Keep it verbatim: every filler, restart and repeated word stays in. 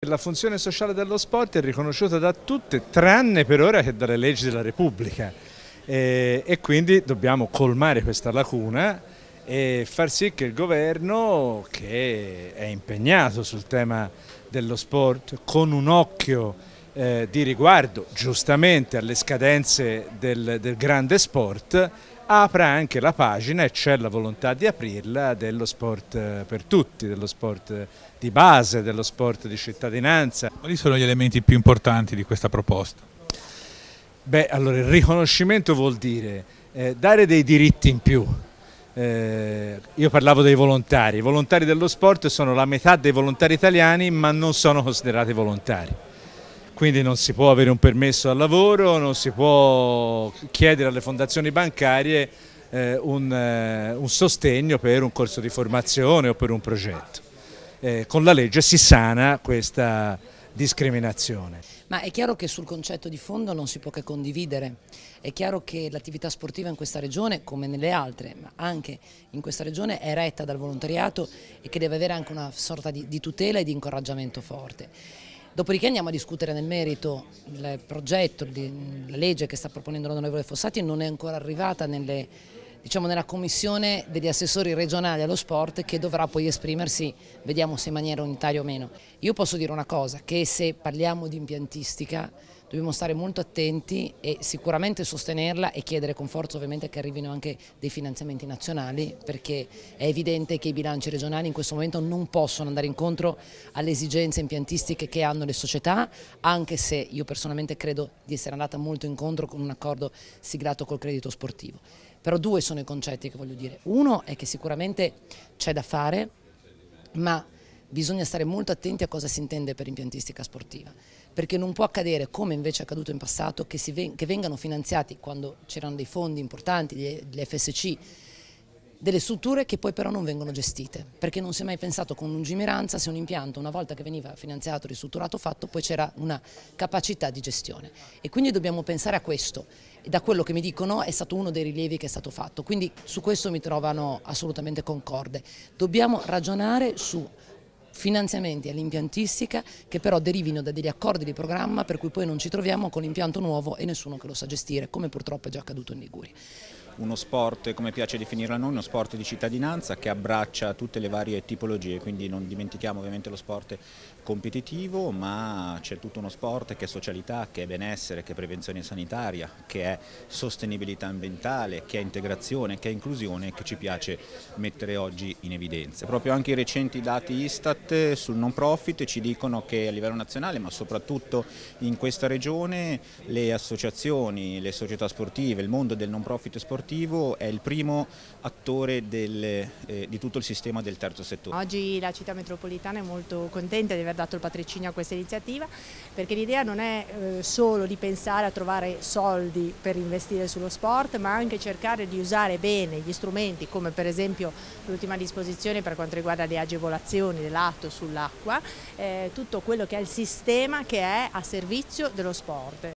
la funzione sociale dello sport è riconosciuta da tutte, tranne per ora che dalle leggi della Repubblica, e, e quindi dobbiamo colmare questa lacuna e far sì che il governo, che è impegnato sul tema dello sport, con un occhio eh, di riguardo giustamente alle scadenze del, del grande sport, apra anche la pagina, e c'è la volontà di aprirla, dello sport per tutti, dello sport di base, dello sport di cittadinanza. Quali sono gli elementi più importanti di questa proposta? Beh, allora il riconoscimento vuol dire eh, dare dei diritti in più. Eh, io parlavo dei volontari, i volontari dello sport sono la metà dei volontari italiani, ma non sono considerati volontari. Quindi non si può avere un permesso al lavoro, non si può chiedere alle fondazioni bancarie eh, un, eh, un sostegno per un corso di formazione o per un progetto. Eh, con la legge si sana questa discriminazione. Ma è chiaro che sul concetto di fondo non si può che condividere. È chiaro che l'attività sportiva in questa regione, come nelle altre, ma anche in questa regione, è retta dal volontariato e che deve avere anche una sorta di, di tutela e di incoraggiamento forte. Dopodiché andiamo a discutere nel merito. Il progetto, la legge che sta proponendo l'onorevole Fossati non è ancora arrivata nelle, diciamo, nella commissione degli assessori regionali allo sport, che dovrà poi esprimersi, vediamo se in maniera unitaria o meno. Io posso dire una cosa, che se parliamo di impiantistica dobbiamo stare molto attenti e sicuramente sostenerla e chiedere con forza ovviamente che arrivino anche dei finanziamenti nazionali, perché è evidente che i bilanci regionali in questo momento non possono andare incontro alle esigenze impiantistiche che hanno le società, anche se io personalmente credo di essere andata molto incontro con un accordo siglato col credito sportivo. Però due sono i concetti che voglio dire. Uno è che sicuramente c'è da fare, ma bisogna stare molto attenti a cosa si intende per impiantistica sportiva, perché non può accadere, come invece è accaduto in passato, che, si ven- che vengano finanziati, quando c'erano dei fondi importanti, gli F S C, delle strutture che poi però non vengono gestite, perché non si è mai pensato con lungimiranza se un impianto, una volta che veniva finanziato, ristrutturato, fatto, poi c'era una capacità di gestione. E quindi dobbiamo pensare a questo. E da quello che mi dicono è stato uno dei rilievi che è stato fatto, quindi su questo mi trovano assolutamente concorde. Dobbiamo ragionare su finanziamenti all'impiantistica che però derivino da degli accordi di programma, per cui poi non ci troviamo con l'impianto nuovo e nessuno che lo sa gestire, come purtroppo è già accaduto in Liguria. Uno sport, come piace definirlo a noi, uno sport di cittadinanza che abbraccia tutte le varie tipologie, quindi non dimentichiamo ovviamente lo sport competitivo, ma c'è tutto uno sport che è socialità, che è benessere, che è prevenzione sanitaria, che è sostenibilità ambientale, che è integrazione, che è inclusione, che ci piace mettere oggi in evidenza. Proprio anche i recenti dati Istat sul non profit ci dicono che a livello nazionale, ma soprattutto in questa regione, le associazioni, le società sportive, il mondo del non profit sportivo è il primo attore del, eh, di tutto il sistema del terzo settore. Oggi la città metropolitana è molto contenta di aver dato il patrocinio a questa iniziativa, perché l'idea non è eh, solo di pensare a trovare soldi per investire sullo sport, ma anche cercare di usare bene gli strumenti, come per esempio l'ultima disposizione per quanto riguarda le agevolazioni dell'atto sull'acqua, eh, tutto quello che è il sistema che è a servizio dello sport.